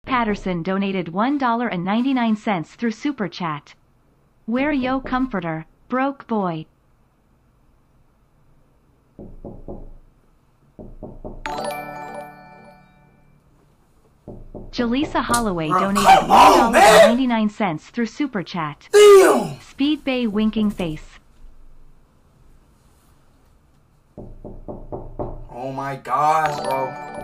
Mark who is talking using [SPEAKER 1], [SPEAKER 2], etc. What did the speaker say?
[SPEAKER 1] Patterson donated $1.99 through Super Chat. Wear yo comforter, broke boy. Jaleesa Holloway donated $1.99 through Super Chat.
[SPEAKER 2] Damn!
[SPEAKER 1] Speed Bay winking face.
[SPEAKER 2] Oh my gosh, bro.